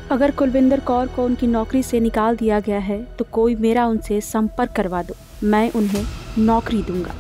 अगर कुलविंदर कौर को उनकी नौकरी से निकाल दिया गया है तो कोई मेरा उनसे संपर्क करवा दो, मैं उन्हें नौकरी दूंगा।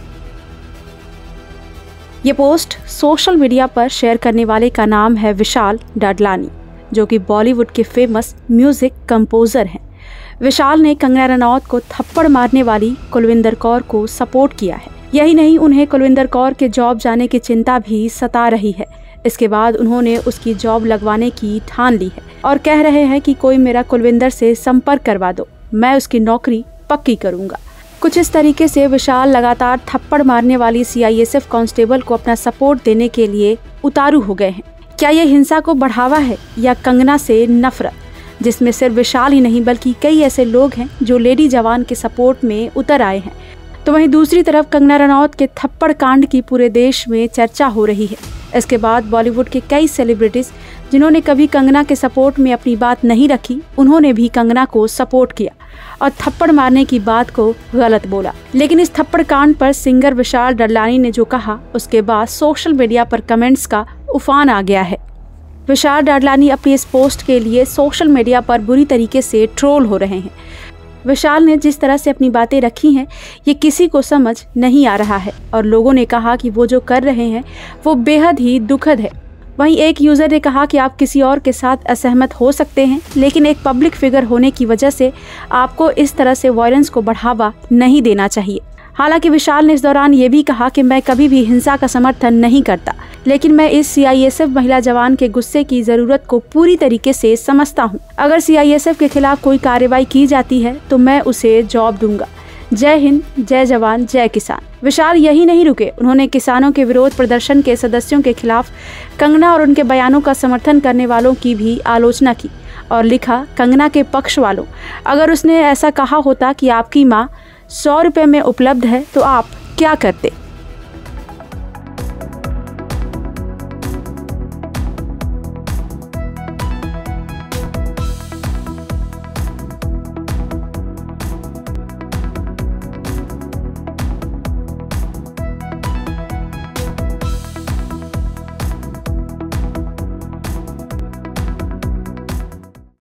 ये पोस्ट सोशल मीडिया पर शेयर करने वाले का नाम है विशाल डडलानी, जो कि बॉलीवुड के फेमस म्यूजिक कंपोजर हैं। विशाल ने कंगना रनौत को थप्पड़ मारने वाली कुलविंदर कौर को सपोर्ट किया है। यही नहीं, उन्हें कुलविंदर कौर के जॉब जाने की चिंता भी सता रही है। इसके बाद उन्होंने उसकी जॉब लगवाने की ठान ली है और कह रहे हैं कि कोई मेरा कुलविंदर से संपर्क करवा दो, मैं उसकी नौकरी पक्की करूंगा। कुछ इस तरीके से विशाल लगातार थप्पड़ मारने वाली CISF कांस्टेबल को अपना सपोर्ट देने के लिए उतारू हो गए हैं। क्या ये हिंसा को बढ़ावा है या कंगना से नफरत, जिसमें सिर्फ विशाल ही नहीं बल्कि कई ऐसे लोग हैं जो लेडी जवान के सपोर्ट में उतर आए हैं। तो वहीं दूसरी तरफ कंगना रनौत के थप्पड़ कांड की पूरे देश में चर्चा हो रही है। इसके बाद बॉलीवुड के कई सेलिब्रिटीज जिन्होंने कभी कंगना के सपोर्ट में अपनी बात नहीं रखी, उन्होंने भी कंगना को सपोर्ट किया और थप्पड़ मारने की बात को गलत बोला। लेकिन इस थप्पड़ कांड पर सिंगर विशाल डडलानी ने जो कहा, उसके बाद सोशल मीडिया पर कमेंट्स का उफान आ गया है। विशाल डडलानी अपनी इस पोस्ट के लिए सोशल मीडिया पर बुरी तरीके से ट्रोल हो रहे हैं। विशाल ने जिस तरह से अपनी बातें रखी हैं, ये किसी को समझ नहीं आ रहा है और लोगों ने कहा कि वो जो कर रहे हैं वो बेहद ही दुखद है। वहीं एक यूज़र ने कहा कि आप किसी और के साथ असहमत हो सकते हैं, लेकिन एक पब्लिक फिगर होने की वजह से आपको इस तरह से वायलेंस को बढ़ावा नहीं देना चाहिए। हालांकि विशाल ने इस दौरान ये भी कहा कि मैं कभी भी हिंसा का समर्थन नहीं करता, लेकिन मैं इस CISF महिला जवान के गुस्से की ज़रूरत को पूरी तरीके से समझता हूं। अगर CISF के खिलाफ कोई कार्रवाई की जाती है तो मैं उसे जॉब दूंगा। जय हिंद, जय जवान, जय किसान। विशाल यही नहीं रुके, उन्होंने किसानों के विरोध प्रदर्शन के सदस्यों के खिलाफ कंगना और उनके बयानों का समर्थन करने वालों की भी आलोचना की और लिखा, कंगना के पक्ष वालों, अगर उसने ऐसा कहा होता कि आपकी माँ 100 रुपये में उपलब्ध है तो आप क्या करते।